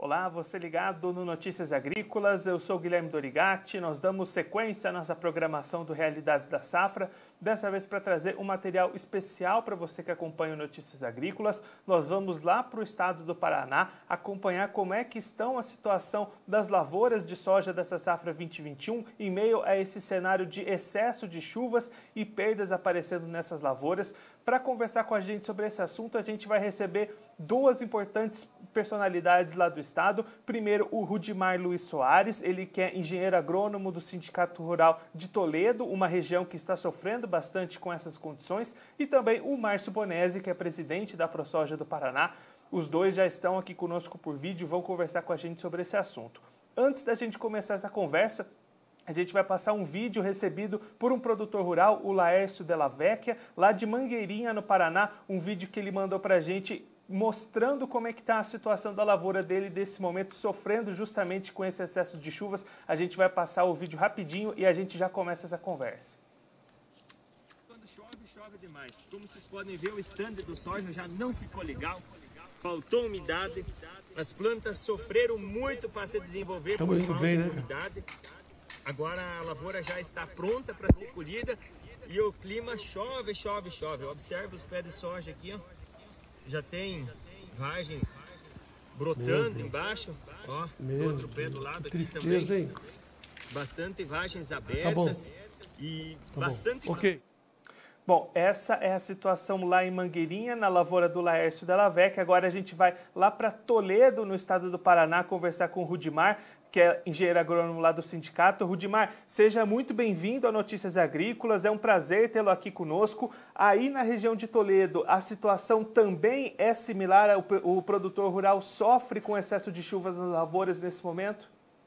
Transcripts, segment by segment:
Olá, você ligado no Notícias Agrícolas, eu sou Guilherme Dorigatti, nós damos sequência à nossa programação do Realidades da Safra, dessa vez para trazer um material especial para você que acompanha o Notícias Agrícolas. Nós vamos lá para o estado do Paraná acompanhar como é que estão a situação das lavouras de soja dessa safra 2021 em meio a esse cenário de excesso de chuvas e perdas aparecendo nessas lavouras. Para conversar com a gente sobre esse assunto, a gente vai receber duas importantes personalidades lá do estado. Primeiro, o Rudimar Luiz Soares, ele que é engenheiro agrônomo do Sindicato Rural de Toledo, uma região que está sofrendo bastante com essas condições, e também o Márcio Bonesi, que é presidente da ProSoja do Paraná. Os dois já estão aqui conosco por vídeo e vão conversar com a gente sobre esse assunto. Antes da gente começar essa conversa, a gente vai passar um vídeo recebido por um produtor rural, o Laércio Della Vecchia, lá de Mangueirinha, no Paraná, um vídeo que ele mandou para a gente mostrando como é que está a situação da lavoura dele nesse momento, sofrendo justamente com esse excesso de chuvas. A gente vai passar o vídeo rapidinho e a gente já começa essa conversa. Quando chove demais. Como vocês podem ver, o stand do soja já não ficou legal, faltou umidade, as plantas sofreram muito para se desenvolver por falta de umidade. Agora a lavoura já está pronta para ser colhida e o clima chove. Observe os pés de soja aqui, ó. Já tem vagens brotando embaixo, ó, do outro pé do lado aqui também. Hein? Bastante vagens abertas e bastante... Ok. Bom, essa é a situação lá em Mangueirinha, na lavoura do Laércio Della Vecchia. Agora a gente vai lá para Toledo, no estado do Paraná, conversar com o Rudimar, que é engenheiro agrônomo lá do sindicato. Rudimar, seja muito bem-vindo ao Notícias Agrícolas, é um prazer tê-lo aqui conosco. Aí na região de Toledo, a situação também é similar? O produtor rural sofre com excesso de chuvas nas lavouras nesse momento?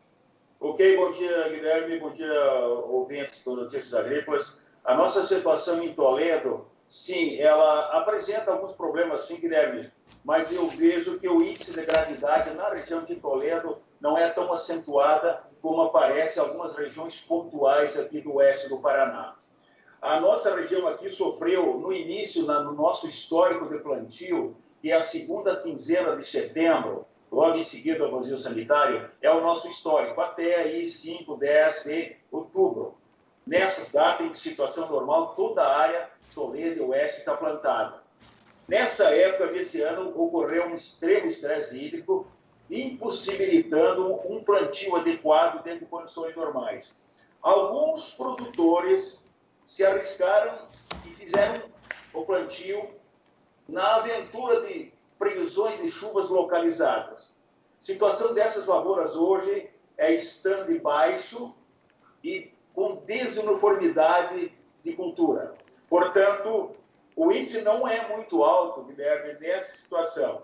Ok, bom dia, Guilherme, bom dia, ouvintes do Notícias Agrícolas. A nossa situação em Toledo, sim, ela apresenta alguns problemas, sim, Guilherme, mas eu vejo que o índice de gravidade na região de Toledo não é tão acentuada como aparece em algumas regiões pontuais aqui do oeste do Paraná. A nossa região aqui sofreu, no início, no nosso histórico de plantio, que é a segunda quinzena de setembro, logo em seguida ao vazio sanitário, é o nosso histórico, até aí 5, 10 de outubro. Nessas datas, em situação normal, toda a área Toledo e Oeste está plantada. Nessa época, nesse ano, ocorreu um extremo estresse hídrico, impossibilitando um plantio adequado dentro de condições normais. Alguns produtores se arriscaram e fizeram o plantio na aventura de previsões de chuvas localizadas. A situação dessas lavouras hoje é stand baixo e com desuniformidade de cultura. Portanto, o índice não é muito alto, Guilherme, nessa situação.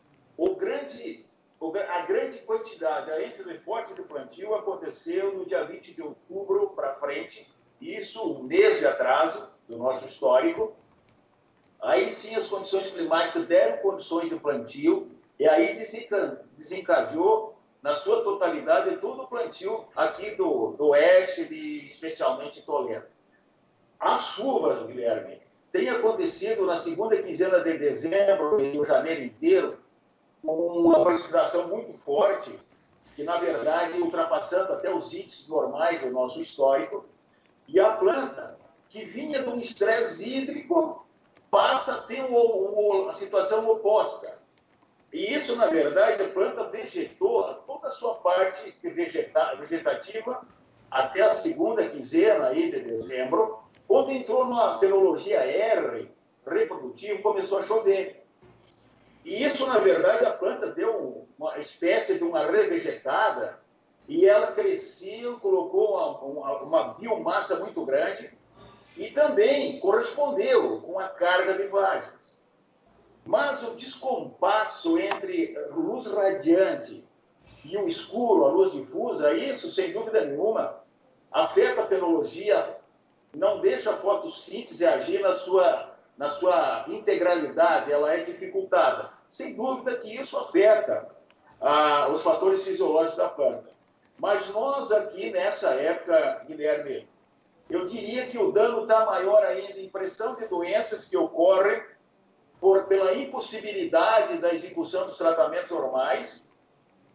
A grande quantidade, a ênfase forte do plantio aconteceu no dia 20 de outubro para frente, isso um mês de atraso do nosso histórico. Aí sim as condições climáticas deram condições de plantio e aí desencadeou na sua totalidade todo o plantio aqui do oeste, especialmente Toledo. As chuvas, Guilherme, têm acontecido na segunda quinzena de dezembro e no janeiro inteiro, com uma precipitação muito forte, que na verdade ultrapassando até os índices normais do nosso histórico, e a planta, que vinha de um estresse hídrico, passa a ter a situação oposta. E isso, na verdade, a planta vegetou toda a sua parte vegetativa até a segunda quinzena aí de dezembro, quando entrou na fenologia R, reprodutiva, começou a chover. E isso, na verdade, a planta deu uma espécie de uma revegetada e ela cresceu, colocou uma biomassa muito grande e também correspondeu com a carga de vagens. Mas o descompasso entre luz radiante e o escuro, a luz difusa, isso, sem dúvida nenhuma, afeta a fenologia, não deixa a fotossíntese agir na sua integralidade, ela é dificultada. Sem dúvida que isso afeta os fatores fisiológicos da planta. Mas nós aqui, nessa época, Guilherme, eu diria que o dano está maior ainda em pressão de doenças que ocorrem pela impossibilidade da execução dos tratamentos normais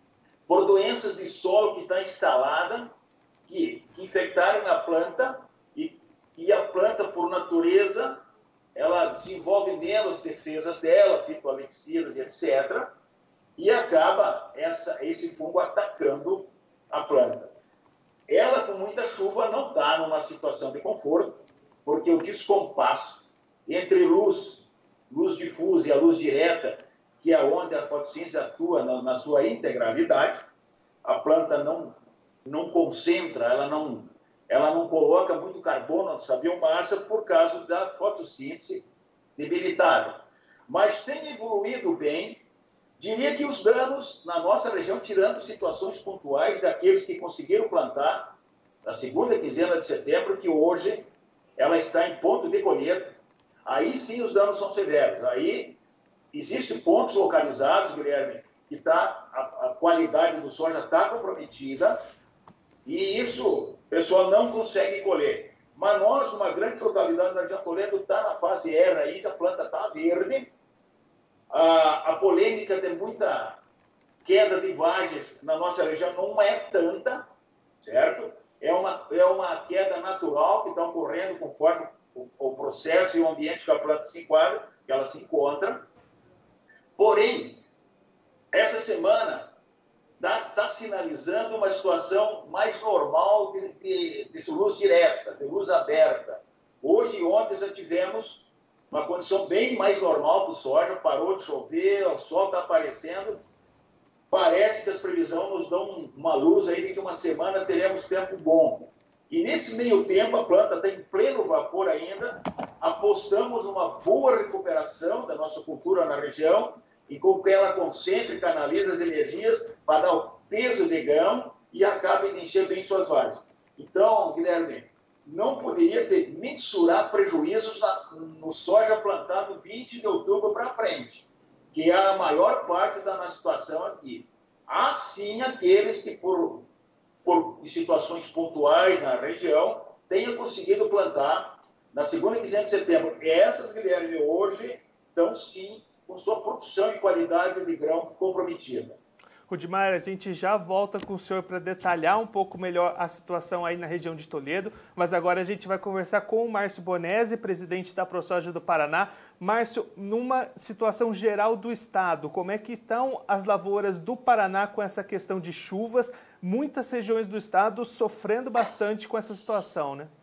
por doenças de solo que está instalada, que infectaram a planta, e a planta, por natureza, ela desenvolve menos defesas dela, fitoalexídeos e etc., e acaba esse fungo atacando a planta. Ela, com muita chuva, não está numa situação de conforto, porque o descompasso entre luz difusa e a luz direta, que é onde a fotossíntese atua na sua integralidade, a planta não concentra, ela não coloca muito carbono na sua biomassa por causa da fotossíntese debilitada. Mas tem evoluído bem. Diria que os danos na nossa região, tirando situações pontuais daqueles que conseguiram plantar na segunda quinzena de setembro, que hoje ela está em ponto de colheita, aí sim os danos são severos. Aí existem pontos localizados, Guilherme, que a qualidade do soja está comprometida, e isso o pessoal não consegue colher. Mas nós, uma grande totalidade da região Toledo, está na fase R aí, que a planta está verde. A polêmica de muita queda de vagens na nossa região não é tanta, certo? É uma queda natural que está ocorrendo conforme o processo e o ambiente que a planta se enquadra, que ela se encontra. Porém, essa semana está sinalizando uma situação mais normal de luz direta, de luz aberta. Hoje e ontem já tivemos uma condição bem mais normal do soja, parou de chover, o sol está aparecendo. Parece que as previsões nos dão uma luz aí de que uma semana teremos tempo bom. E nesse meio tempo a planta está em pleno vapor ainda, apostamos numa boa recuperação da nossa cultura na região, e com que ela concentre e canalize as energias para dar o peso de grão e acabe de encher bem suas vagens. Então, Guilherme, não poderia mensurar prejuízos no soja plantado 20 de outubro para frente, que é a maior parte da nossa situação aqui. Há sim aqueles que, por situações pontuais na região, tenham conseguido plantar na segunda quinzena de setembro. Essas, Guilherme, hoje estão sim com sua produção e qualidade de grão comprometida. Rudimar, a gente já volta com o senhor para detalhar um pouco melhor a situação aí na região de Toledo, mas agora a gente vai conversar com o Márcio Bonesi, presidente da ProSoja do Paraná. Márcio, numa situação geral do estado, como é que estão as lavouras do Paraná com essa questão de chuvas? Muitas regiões do estado sofrendo bastante com essa situação, né?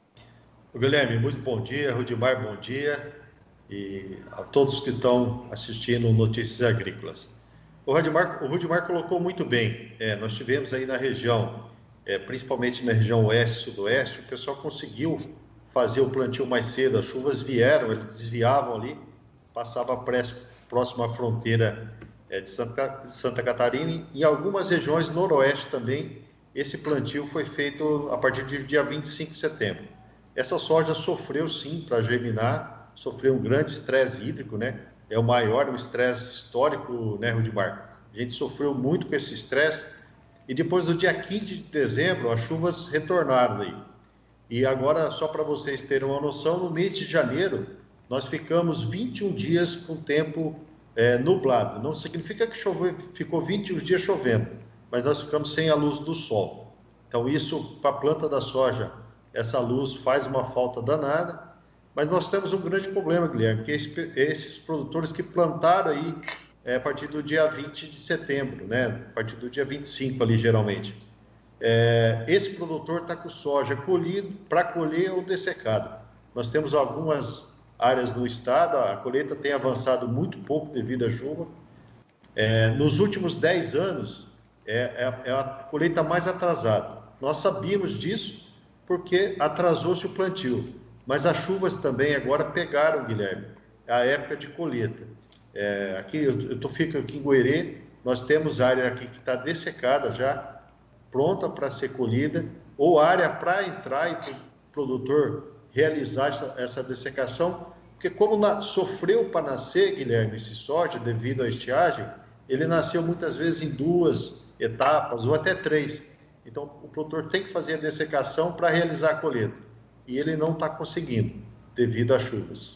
Guilherme, muito bom dia. Rudimar, bom dia. E a todos que estão assistindo Notícias Agrícolas. O Rudimar colocou muito bem. Nós tivemos aí na região, principalmente na região oeste e sudoeste, o pessoal conseguiu fazer o plantio mais cedo. As chuvas vieram, eles desviavam ali, passava próximo à fronteira de Santa Catarina. E em algumas regiões noroeste também, esse plantio foi feito a partir do dia 25 de setembro. Essa soja sofreu sim para germinar, sofreu um grande estresse hídrico, né? É o maior estresse histórico, né, Rudimar? A gente sofreu muito com esse estresse e depois do dia 15 de dezembro as chuvas retornaram aí. E agora, só para vocês terem uma noção, no mês de janeiro nós ficamos 21 dias com tempo nublado. Não significa que ficou 21 dias chovendo, mas nós ficamos sem a luz do sol. Então isso, para a planta da soja, essa luz faz uma falta danada. Mas nós temos um grande problema, Guilherme, que esses produtores que plantaram aí a partir do dia 20 de setembro, né? A partir do dia 25 ali, geralmente. Esse produtor está com soja colhido para colher ou dessecado. Nós temos algumas áreas no estado, a colheita tem avançado muito pouco devido à chuva. Nos últimos 10 anos, é a colheita mais atrasada. Nós sabíamos disso porque atrasou-se o plantio. Mas as chuvas também agora pegaram, Guilherme, a época de colheita. Aqui, eu fico aqui em Goerê, nós temos área aqui que está dessecada já, pronta para ser colhida, ou área para entrar e para o produtor realizar essa dessecação, porque como sofreu para nascer, Guilherme, esse soja, devido à estiagem, ele nasceu muitas vezes em 2 etapas ou até 3. Então, o produtor tem que fazer a dessecação para realizar a colheita. E ele não está conseguindo, devido às chuvas.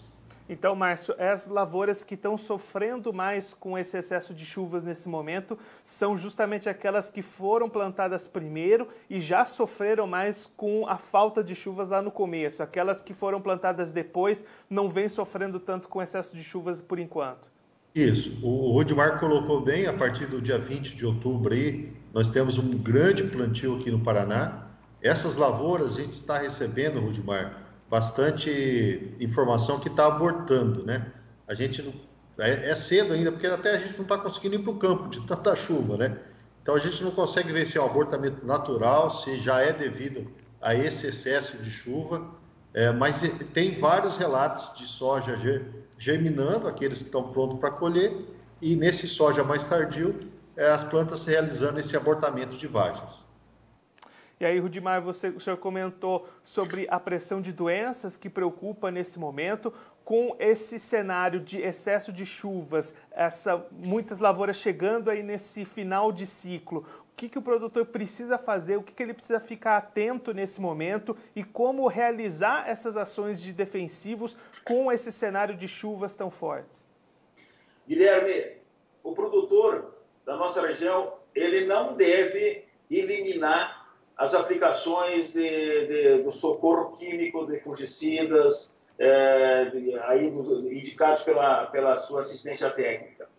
Então, Márcio, as lavouras que estão sofrendo mais com esse excesso de chuvas nesse momento são justamente aquelas que foram plantadas primeiro e já sofreram mais com a falta de chuvas lá no começo. Aquelas que foram plantadas depois não vêm sofrendo tanto com excesso de chuvas por enquanto. Isso, o Rudimar colocou bem, a partir do dia 20 de outubro aí, nós temos um grande plantio aqui no Paraná. Essas lavouras a gente está recebendo, Rudimar, bastante informação que está abortando, né? A gente não, é cedo ainda, porque até a gente não está conseguindo ir para o campo de tanta chuva, né? Então a gente não consegue ver se é um abortamento natural, se já é devido a esse excesso de chuva, mas tem vários relatos de soja germinando, aqueles que estão prontos para colher, e nesse soja mais tardio, as plantas realizando esse abortamento de vagens. E aí, Rudimar, o senhor comentou sobre a pressão de doenças que preocupa nesse momento. Com esse cenário de excesso de chuvas, muitas lavouras chegando aí nesse final de ciclo, o que o produtor precisa fazer, o que ele precisa ficar atento nesse momento e como realizar essas ações de defensivos com esse cenário de chuvas tão fortes? Guilherme, o produtor da nossa região, ele não deve eliminar as aplicações do socorro químico, de fungicidas, aí indicados pela sua assistência técnica.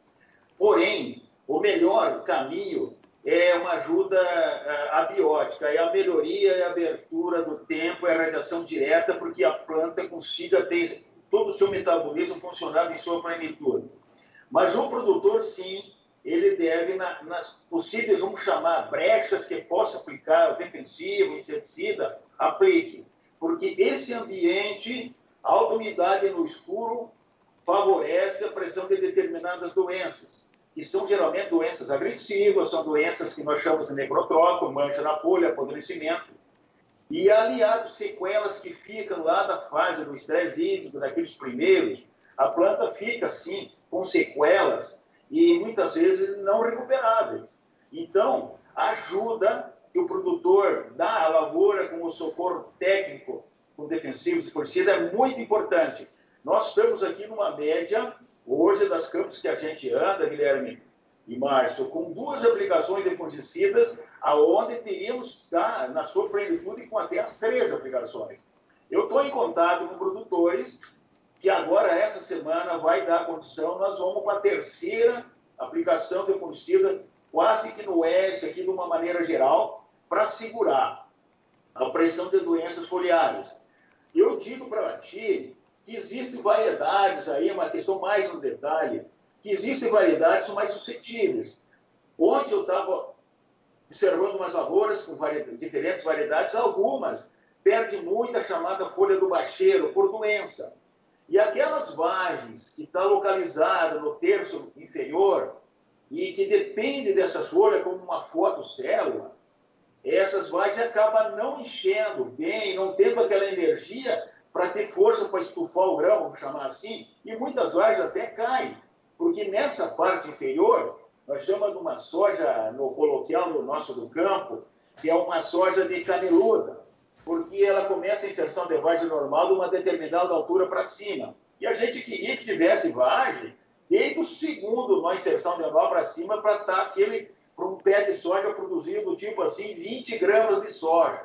Porém, o melhor caminho é uma ajuda abiótica, é a melhoria e a abertura do tempo, é a radiação direta, porque a planta consiga ter todo o seu metabolismo funcionando em sua plenitude. Mas o produtor, sim, ele deve, nas possíveis, vamos chamar, brechas que possa aplicar o defensivo, o inseticida, aplique. Porque esse ambiente, a alta umidade no escuro, favorece a pressão de determinadas doenças, que são geralmente doenças agressivas, são doenças que nós chamamos de necrotrópico, mancha na folha, apodrecimento, e aliados sequelas que ficam lá da fase do estresse hídrico, daqueles primeiros, a planta fica, assim, com sequelas, e muitas vezes não recuperáveis. Então, ajuda que o produtor dá à lavoura com o socorro técnico, com defensivos e fungicidas, é muito importante. Nós estamos aqui numa média, hoje, das campos que a gente anda, Guilherme e Márcio, com 2 aplicações de fungicidas, aonde teríamos que estar na sua plenitude com até as 3 aplicações. Eu estou em contato com produtores que agora, essa semana, vai dar condição, nós vamos para a 3ª aplicação de fungicida, quase que no S, aqui de uma maneira geral, para segurar a pressão de doenças foliares. Eu digo para ti que existem variedades aí, uma questão mais no detalhe, que existem variedades que são mais suscetíveis. Ontem eu estava observando umas lavouras com diferentes variedades, algumas perdem muito a chamada folha do bacheiro por doença. E aquelas vagens que estão localizadas no terço inferior e que dependem dessas folhas como uma fotocélula, essas vagens acabam não enchendo bem, não tendo aquela energia para ter força para estufar o grão, vamos chamar assim, e muitas vagens até caem, porque nessa parte inferior, nós chamamos de uma soja, no coloquial no nosso do campo, que é uma soja de caneluda, porque ela começa a inserção de vagem normal de uma determinada altura para cima. E a gente queria que tivesse vagem desde o segundo, na inserção de anual para cima, para estar para um pé de soja produzido, tipo assim, 20 gramas de soja.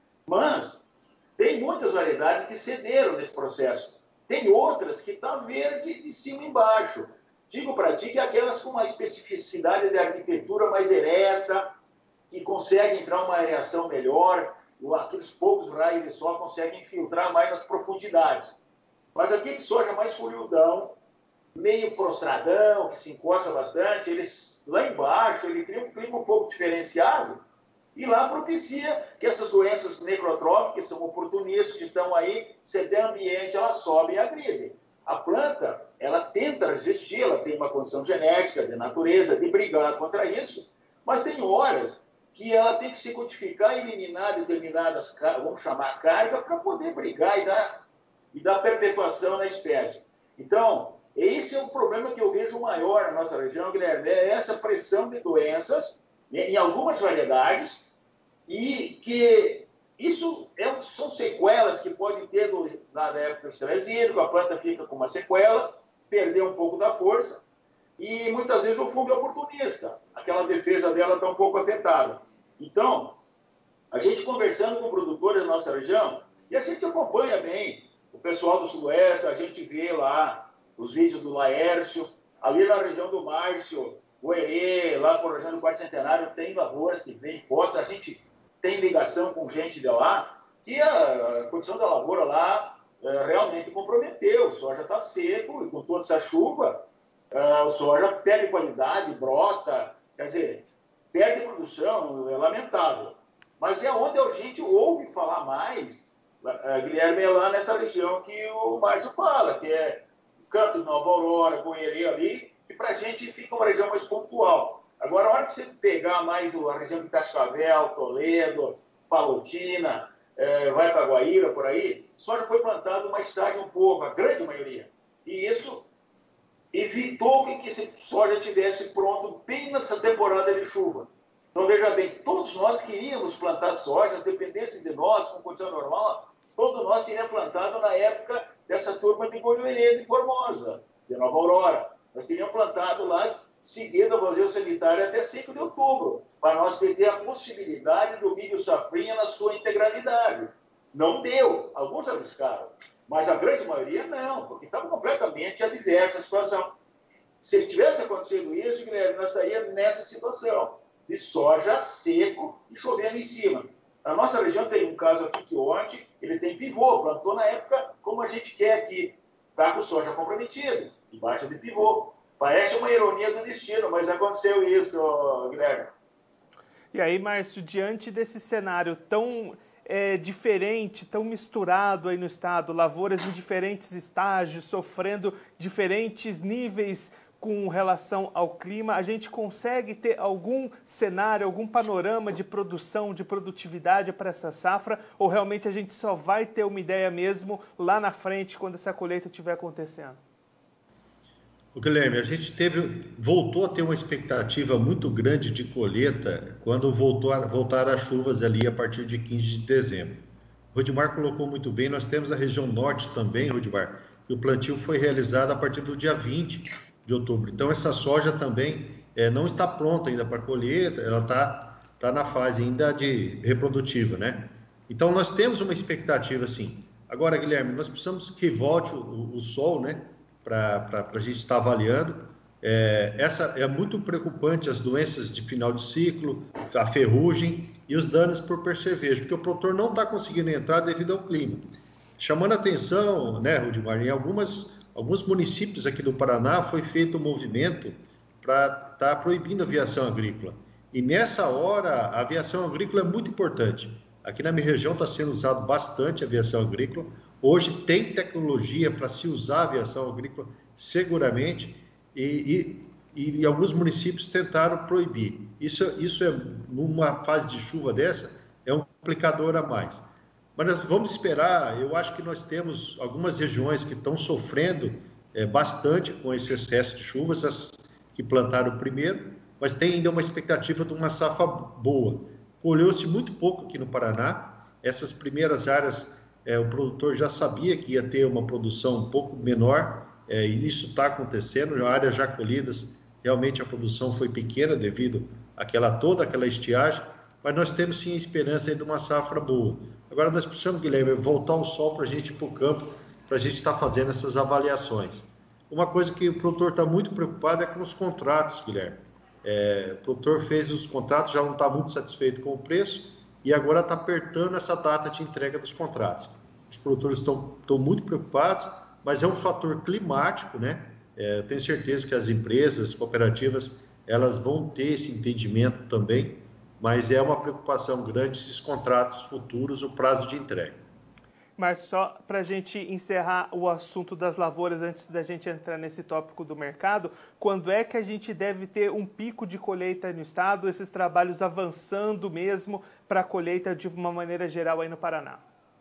Mas tem muitas variedades que cederam nesse processo. Tem outras que estão verde de cima e embaixo. Digo para ti que aquelas com uma especificidade de arquitetura mais ereta, que conseguem entrar uma areação melhor, aqueles poucos raios de sol conseguem filtrar mais nas profundidades. Mas aquele soja mais folhudão, meio prostradão, que se encosta bastante, eles lá embaixo, ele cria um clima um pouco diferenciado e lá propicia que essas doenças necrotróficas, que são oportunistas, que estão aí, ceder ambiente, elas sobem e agridem. A planta, ela tenta resistir, ela tem uma condição genética, de natureza, de brigar contra isso, mas tem horas que ela tem que se codificar e eliminar determinadas, vamos chamar, carga, para poder brigar e dar perpetuação na espécie. Então, esse é o problema que eu vejo maior na nossa região, Guilherme, é essa pressão de doenças em algumas variedades e que isso são sequelas que podem ter na época do estresse hídrico, a planta fica com uma sequela, perdeu um pouco da força, e muitas vezes o fungo é oportunista, aquela defesa dela está um pouco afetada. Então, a gente conversando com produtores da nossa região, e a gente acompanha bem o pessoal do Sudoeste, a gente vê lá os vídeos do Laércio, ali na região do Márcio, Goerê, lá por região do Quarto Centenário, tem lavouras que vêm fotos, a gente tem ligação com gente de lá, que a condição da lavoura lá realmente comprometeu, o soja está seco, e com toda essa chuva, o soja perde qualidade, brota, quer dizer, perde produção, é lamentável. Mas é onde a gente ouve falar mais, Guilherme, é lá nessa região que o Márcio fala, que é Canto de Nova Aurora, Goerê ali, e para a gente fica uma região mais pontual. Agora, a hora que você pegar mais a região de Cascavel, Toledo, Palotina, vai para Guaíra, por aí, soja foi plantado mais tarde um pouco, a grande maioria. E isso evitou que esse soja estivesse pronto bem nessa temporada de chuva. Então, veja bem, todos nós queríamos plantar soja, dependesse de nós, com condição normal, todos nós teríamos plantado na época dessa turma de Goiôerê, de Formosa, de Nova Aurora. Nós teríamos plantado lá, seguindo a vazio sanitária até 5 de outubro, para nós ter a possibilidade do milho safrinha na sua integralidade. Não deu, alguns arriscaram, mas a grande maioria não, porque estava completamente adversa a situação. Se tivesse acontecido isso, Guilherme, nós estaríamos nessa situação de soja seco e chovendo em cima. A nossa região tem um caso aqui que ontem, ele tem pivô, plantou na época como a gente quer aqui, está com soja comprometido, embaixo de pivô. Parece uma ironia do destino, mas aconteceu isso, Guilherme. E aí, Márcio, diante desse cenário tão diferente, tão misturado aí no estado, lavouras em diferentes estágios, sofrendo diferentes níveis com relação ao clima, a gente consegue ter algum cenário, algum panorama de produção, de produtividade para essa safra, ou realmente a gente só vai ter uma ideia mesmo lá na frente, quando essa colheita estiver acontecendo? O Guilherme, a gente voltou a ter uma expectativa muito grande de colheita quando voltaram as chuvas ali a partir de 15 de dezembro. O Rudimar colocou muito bem, nós temos a região norte também, Rudimar, e o plantio foi realizado a partir do dia 20 de outubro. Então, essa soja também não está pronta ainda para colheita, ela está na fase ainda de reprodutiva, né? Então, nós temos uma expectativa, sim. Agora, Guilherme, nós precisamos que volte o sol, né? Para a gente estar avaliando. É muito preocupante as doenças de final de ciclo, a ferrugem e os danos por percevejo, porque o produtor não está conseguindo entrar devido ao clima. Chamando a atenção, né, Rudimar, em alguns municípios aqui do Paraná foi feito um movimento para estar proibindo a aviação agrícola. E nessa hora, a aviação agrícola é muito importante. Aqui na minha região está sendo usado bastante a aviação agrícola. Hoje tem tecnologia para se usar a aviação agrícola seguramente e alguns municípios tentaram proibir. Isso numa fase de chuva dessa, é um complicador a mais. Mas nós vamos esperar, eu acho que nós temos algumas regiões que estão sofrendo bastante com esse excesso de chuvas, as que plantaram primeiro, mas tem ainda uma expectativa de uma safra boa. Colheu-se muito pouco aqui no Paraná, essas primeiras áreas, o produtor já sabia que ia ter uma produção um pouco menor, e isso está acontecendo, áreas já colhidas, realmente a produção foi pequena devido toda aquela estiagem, mas nós temos sim a esperança de uma safra boa. Agora nós precisamos, Guilherme, voltar ao sol para a gente ir para o campo, para a gente estar fazendo essas avaliações. Uma coisa que o produtor está muito preocupado é com os contratos, Guilherme. O produtor fez os contratos, já não está muito satisfeito com o preço e agora está apertando essa data de entrega dos contratos. Os produtores estão muito preocupados, mas é um fator climático, né? Eu tenho certeza que as empresas, as cooperativas, elas vão ter esse entendimento também, mas é uma preocupação grande esses contratos futuros, o prazo de entrega. Mas só para a gente encerrar o assunto das lavouras, antes da gente entrar nesse tópico do mercado, quando é que a gente deve ter um pico de colheita no estado, esses trabalhos avançando mesmo para a colheita de uma maneira geral aí no Paraná?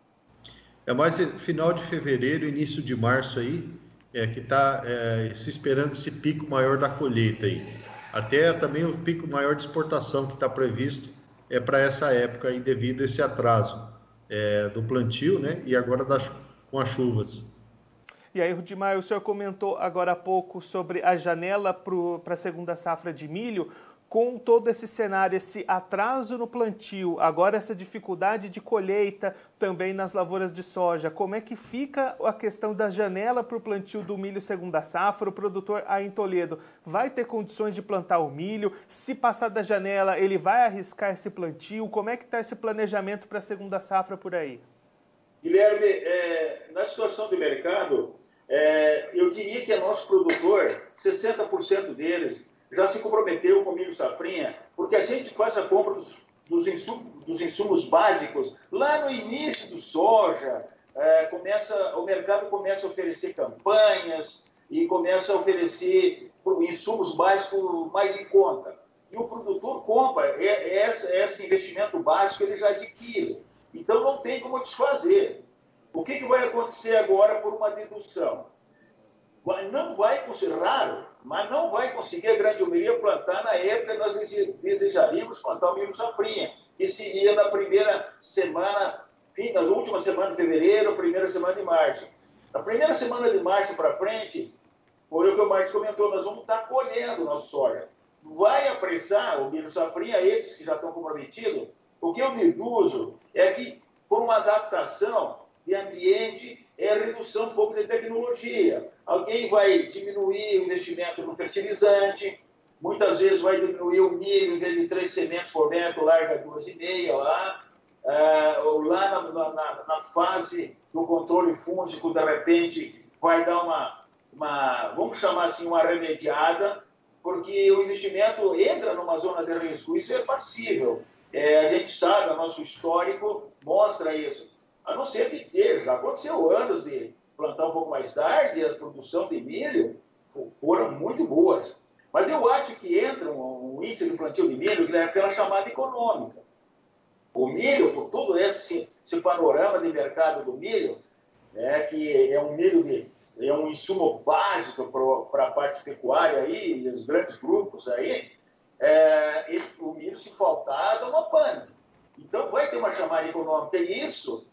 É mais final de fevereiro, início de março aí, que está se esperando esse pico maior da colheita aí. Até também o pico maior de exportação que está previsto para essa época aí devido a esse atraso do plantio, né? E agora com as chuvas. E aí, Rudimar, o senhor comentou agora há pouco sobre a janela para a segunda safra de milho. Com todo esse cenário, esse atraso no plantio, agora essa dificuldade de colheita também nas lavouras de soja, como é que fica a questão da janela para o plantio do milho segunda safra? O produtor aí em Toledo vai ter condições de plantar o milho? Se passar da janela, ele vai arriscar esse plantio? Como é que está esse planejamento para a segunda safra por aí? Guilherme, na situação do mercado, eu diria que é nosso produtor, 60% deles, já se comprometeu com o milho safrinha, porque a gente faz a compra dos insumos básicos. Lá no início do soja, o mercado começa a oferecer campanhas e começa a oferecer insumos básicos mais em conta. E o produtor compra, esse investimento básico ele já adquire. Então não tem como desfazer. O que vai acontecer agora por uma dedução? Não vai conseguir, raro, mas não vai conseguir a grande maioria plantar na época que nós desejaríamos plantar o milho safrinha, que seria na primeira semana, nas últimas semanas de fevereiro, primeira semana de março. Na primeira semana de março para frente, por o que o Marcos comentou, nós vamos estar colhendo o nosso soja. Vai apressar o milho safrinha, esses que já estão comprometidos. O que eu deduzo é que, por uma adaptação de ambiente, é a redução um pouco de tecnologia. Alguém vai diminuir o investimento no fertilizante, muitas vezes vai diminuir o milho, em vez de 3 sementes por metro, larga 2,5 lá. Lá na fase do controle fúngico, de repente, vai dar vamos chamar assim, uma remediada, porque o investimento entra numa zona de risco. Isso é passível. A gente sabe, o nosso histórico mostra isso. A não ser que já aconteceu anos de plantar um pouco mais tarde, a produção de milho foram muito boas. Mas eu acho que entra um índice de plantio de milho pela chamada econômica. O milho, por todo esse panorama de mercado do milho, que é um milho é um insumo básico para a parte pecuária aí, e os grandes grupos aí, o milho, se faltar, dá uma pane. Então vai ter uma chamada econômica. E isso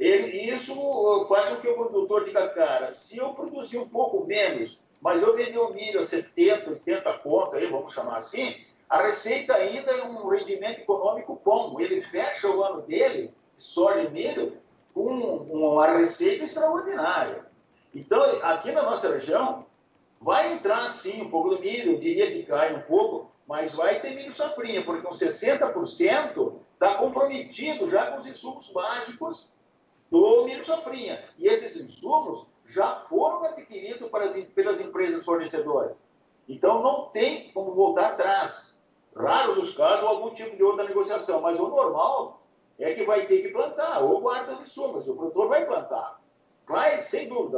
faz com que o produtor diga, cara, se eu produzir um pouco menos, mas eu vender o milho a 70, 80 conto, aí, vamos chamar assim, a receita ainda é um rendimento econômico bom. Ele fecha o ano dele, soja e milho, com uma receita extraordinária. Então, aqui na nossa região, vai entrar sim um pouco do milho, eu diria que cai um pouco, mas vai ter milho safrinha, porque uns 60% está comprometido já com os insumos básicos do milho safrinha. E esses insumos já foram adquiridos pelas empresas fornecedoras. Então, não tem como voltar atrás. Raros os casos ou algum tipo de outra negociação, mas o normal é que vai ter que plantar, ou guarda os insumos, o produtor vai plantar. Vai, sem dúvida,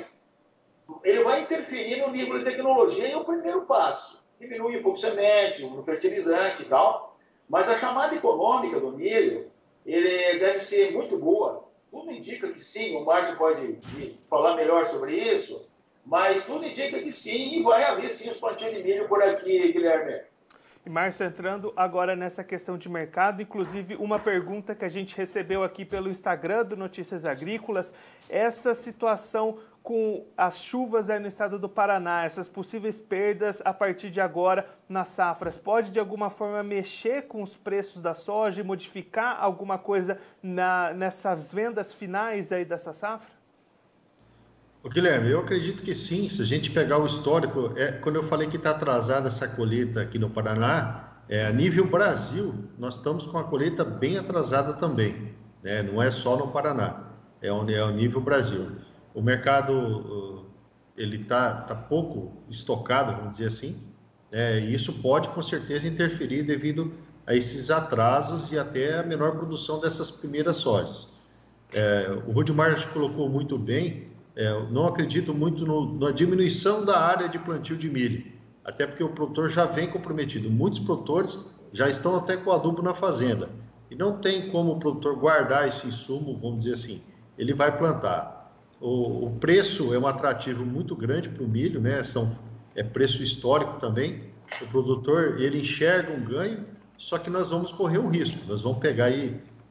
ele vai interferir no nível de tecnologia e é o primeiro passo. Diminui um pouco semente, no fertilizante e tal, mas a chamada econômica do milho, ele deve ser muito boa. Tudo indica que sim, o Márcio pode falar melhor sobre isso, mas tudo indica que sim, e vai haver sim os plantios de milho por aqui, Guilherme. E Márcio, entrando agora nessa questão de mercado, inclusive uma pergunta que a gente recebeu aqui pelo Instagram do Notícias Agrícolas, essa situação com as chuvas aí no estado do Paraná, essas possíveis perdas a partir de agora nas safras, pode de alguma forma mexer com os preços da soja e modificar alguma coisa nessas vendas finais aí dessa safra? Guilherme, eu acredito que sim. Se a gente pegar o histórico, quando eu falei que está atrasada essa colheita aqui no Paraná, a nível Brasil, nós estamos com a colheita bem atrasada também, né? Não é só no Paraná, é o nível Brasil. O mercado ele está pouco estocado, vamos dizer assim, e isso pode com certeza interferir devido a esses atrasos e até a menor produção dessas primeiras sojas. O Rudimar colocou muito bem. Eu não acredito muito na diminuição da área de plantio de milho, até porque o produtor já vem comprometido. Muitos produtores já estão até com adubo na fazenda e não tem como o produtor guardar esse insumo, vamos dizer assim, ele vai plantar. O preço é um atrativo muito grande para o milho, né? É preço histórico também. O produtor, ele enxerga um ganho, só que nós vamos correr um risco. Nós vamos pegar aí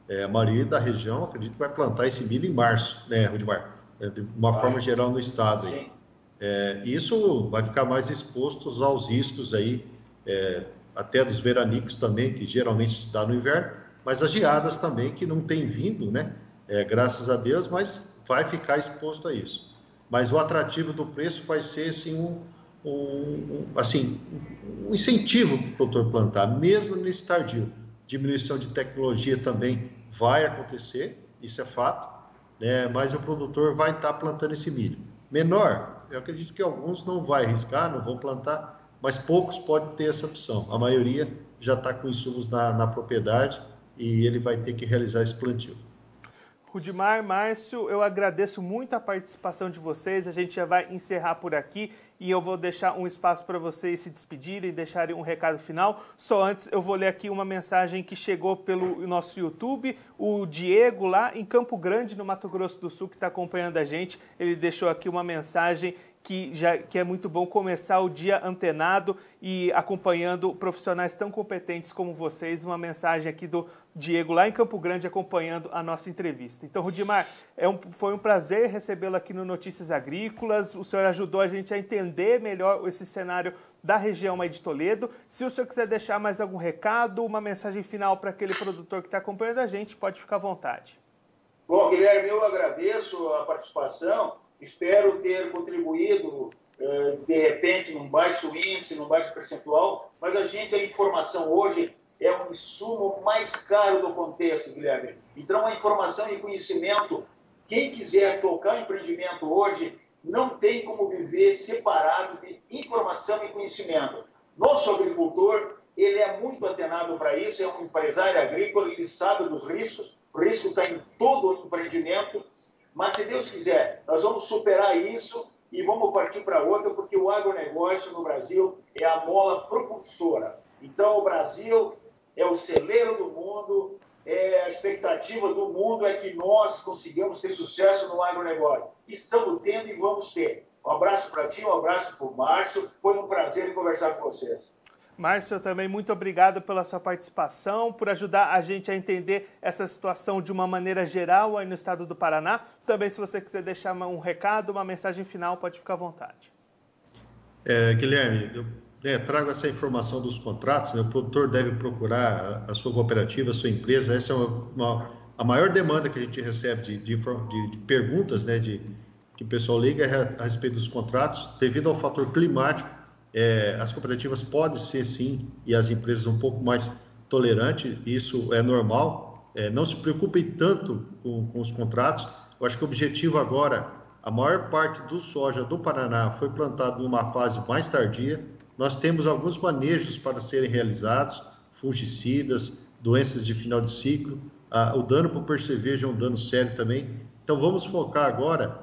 A maioria da região, acredito que vai plantar esse milho em março, né, Rudimar? De uma forma geral no estado. Aí. Isso vai ficar mais exposto aos riscos aí, até dos veranicos também, que geralmente se dá no inverno, mas as geadas também, que não tem vindo, né? Graças a Deus, mas vai ficar exposto a isso. Mas o atrativo do preço vai ser assim, um incentivo para o produtor plantar, mesmo nesse tardio. Diminuição de tecnologia também vai acontecer, isso é fato, né? Mas o produtor vai estar plantando esse milho. Menor, eu acredito que alguns não vão arriscar, não vão plantar, mas poucos podem ter essa opção. A maioria já está com insumos na propriedade e ele vai ter que realizar esse plantio. Rudimar, Márcio, eu agradeço muito a participação de vocês. A gente já vai encerrar por aqui e eu vou deixar um espaço para vocês se despedirem e deixarem um recado final. Só antes eu vou ler aqui uma mensagem que chegou pelo nosso YouTube. O Diego, lá em Campo Grande, no Mato Grosso do Sul, que está acompanhando a gente, ele deixou aqui uma mensagem que é muito bom começar o dia antenado e acompanhando profissionais tão competentes como vocês. Uma mensagem aqui do Diego, lá em Campo Grande, acompanhando a nossa entrevista. Então, Rudimar, foi um prazer recebê-lo aqui no Notícias Agrícolas. O senhor ajudou a gente a entender melhor esse cenário da região aí de Toledo. Se o senhor quiser deixar mais algum recado, uma mensagem final para aquele produtor que está acompanhando a gente, pode ficar à vontade. Bom, Guilherme, eu agradeço a participação. Espero ter contribuído, de repente, num baixo índice, num baixo percentual, mas a informação hoje é um insumo mais caro do contexto, Guilherme. Então, a informação e conhecimento, quem quiser tocar empreendimento hoje, não tem como viver separado de informação e conhecimento. Nosso agricultor, ele é muito atenado para isso, é um empresário agrícola, ele sabe dos riscos, o risco está em todo o empreendimento. Mas, se Deus quiser, nós vamos superar isso e vamos partir para outra, porque o agronegócio no Brasil é a mola propulsora. Então, o Brasil é o celeiro do mundo, a expectativa do mundo é que nós consigamos ter sucesso no agronegócio. Estamos tendo e vamos ter. Um abraço para ti, um abraço para o Márcio. Foi um prazer conversar com vocês. Márcio, também muito obrigado pela sua participação, por ajudar a gente a entender essa situação de uma maneira geral aí no estado do Paraná. Também, se você quiser deixar um recado, uma mensagem final, pode ficar à vontade. Guilherme, eu trago essa informação dos contratos, né? O produtor deve procurar a sua cooperativa, a sua empresa. Essa é a maior demanda que a gente recebe de perguntas, né, que o pessoal liga a respeito dos contratos, devido ao fator climático. As cooperativas podem ser, sim, e as empresas um pouco mais tolerantes, isso é normal. Não se preocupem tanto com os contratos. Eu acho que o objetivo agora, a maior parte do soja do Paraná foi plantado numa fase mais tardia. Nós temos alguns manejos para serem realizados, fungicidas, doenças de final de ciclo. O dano por percevejo é um dano sério também. Então, vamos focar agora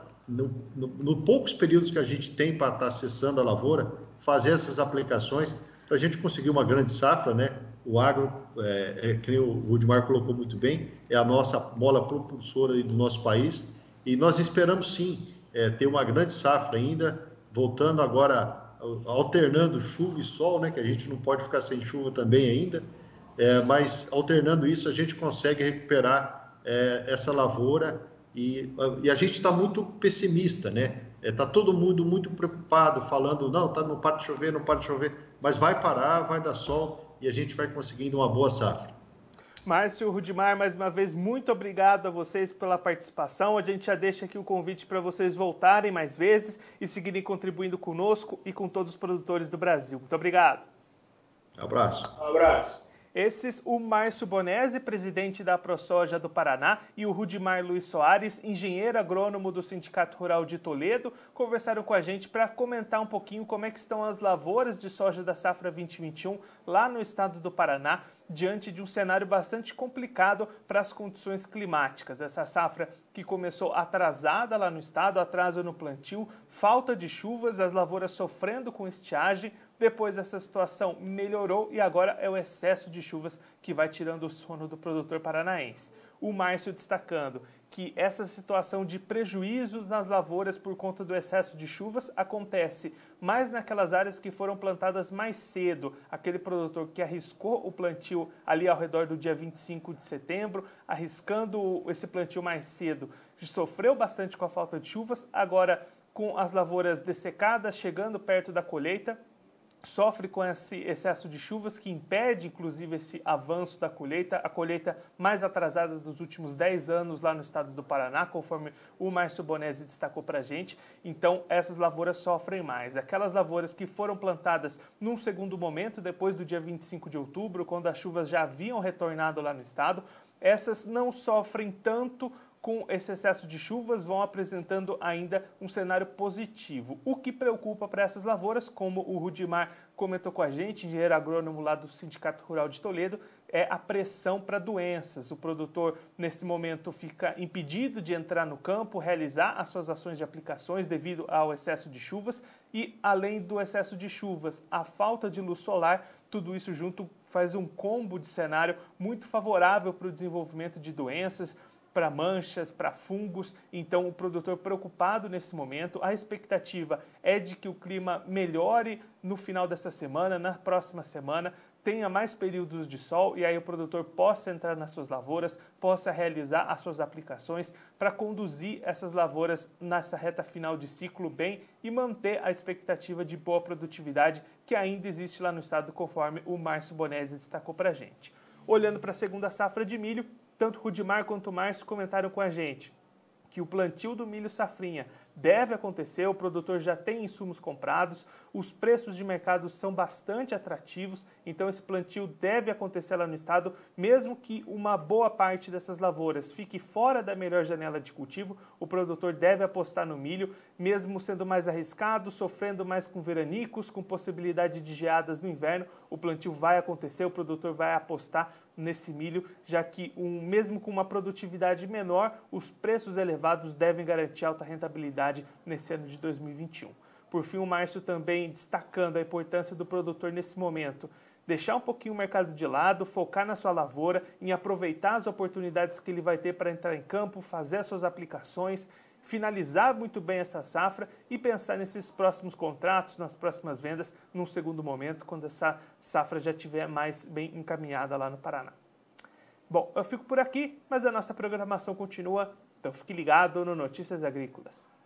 no poucos períodos que a gente tem para estar acessando a lavoura, fazer essas aplicações para a gente conseguir uma grande safra, né? O agro, que o Rudimar colocou muito bem, é a nossa mola propulsora do nosso país e nós esperamos sim ter uma grande safra ainda, voltando agora, alternando chuva e sol, né? Que a gente não pode ficar sem chuva também ainda, mas alternando isso a gente consegue recuperar essa lavoura e a gente está muito pessimista, né? Está todo mundo muito preocupado, falando, não para de chover, não para de chover, mas vai parar, vai dar sol e a gente vai conseguindo uma boa safra. Márcio, Rudimar, mais uma vez, muito obrigado a vocês pela participação. A gente já deixa aqui o convite para vocês voltarem mais vezes e seguirem contribuindo conosco e com todos os produtores do Brasil. Muito obrigado. Abraço. Um abraço. Esses, o Márcio Bonesi, presidente da ProSoja do Paraná, e o Rudimar Luiz Soares, engenheiro agrônomo do Sindicato Rural de Toledo, conversaram com a gente para comentar um pouquinho como é que estão as lavouras de soja da safra 2021 lá no estado do Paraná, diante de um cenário bastante complicado para as condições climáticas. Essa safra que começou atrasada lá no estado, atraso no plantio, falta de chuvas, as lavouras sofrendo com estiagem. Depois essa situação melhorou e agora é o excesso de chuvas que vai tirando o sono do produtor paranaense. O Márcio destacando que essa situação de prejuízos nas lavouras por conta do excesso de chuvas acontece mais naquelas áreas que foram plantadas mais cedo. Aquele produtor que arriscou o plantio ali ao redor do dia 25 de setembro, arriscando esse plantio mais cedo, sofreu bastante com a falta de chuvas. Agora, com as lavouras dessecadas, chegando perto da colheita, sofre com esse excesso de chuvas que impede, inclusive, esse avanço da colheita, a colheita mais atrasada dos últimos 10 anos lá no estado do Paraná, conforme o Márcio Bonesi destacou para a gente. Então, essas lavouras sofrem mais. Aquelas lavouras que foram plantadas num segundo momento, depois do dia 25 de outubro, quando as chuvas já haviam retornado lá no estado, essas não sofrem tanto com esse excesso de chuvas, vão apresentando ainda um cenário positivo. O que preocupa para essas lavouras, como o Rudimar comentou com a gente, engenheiro agrônomo lá do Sindicato Rural de Toledo, é a pressão para doenças. O produtor, nesse momento, fica impedido de entrar no campo, realizar as suas ações de aplicações devido ao excesso de chuvas e, além do excesso de chuvas, a falta de luz solar, tudo isso junto faz um combo de cenário muito favorável para o desenvolvimento de doenças, para manchas, para fungos. Então, o produtor preocupado nesse momento, a expectativa é de que o clima melhore no final dessa semana, na próxima semana, tenha mais períodos de sol e aí o produtor possa entrar nas suas lavouras, possa realizar as suas aplicações para conduzir essas lavouras nessa reta final de ciclo bem e manter a expectativa de boa produtividade que ainda existe lá no estado, conforme o Márcio Bonesi destacou para a gente. Olhando para a segunda safra de milho, tanto o Rudimar quanto o Márcio comentaram com a gente que o plantio do milho safrinha deve acontecer, o produtor já tem insumos comprados, os preços de mercado são bastante atrativos, então esse plantio deve acontecer lá no estado, mesmo que uma boa parte dessas lavouras fique fora da melhor janela de cultivo, o produtor deve apostar no milho, mesmo sendo mais arriscado, sofrendo mais com veranicos, com possibilidade de geadas no inverno, o plantio vai acontecer, o produtor vai apostar nesse milho, já que mesmo com uma produtividade menor, os preços elevados devem garantir alta rentabilidade nesse ano de 2021. Por fim, o Márcio também destacando a importância do produtor nesse momento, deixar um pouquinho o mercado de lado, focar na sua lavoura, em aproveitar as oportunidades que ele vai ter para entrar em campo, fazer as suas aplicações, finalizar muito bem essa safra e pensar nesses próximos contratos, nas próximas vendas, num segundo momento, quando essa safra já estiver mais bem encaminhada lá no Paraná. Bom, eu fico por aqui, mas a nossa programação continua, então fique ligado no Notícias Agrícolas.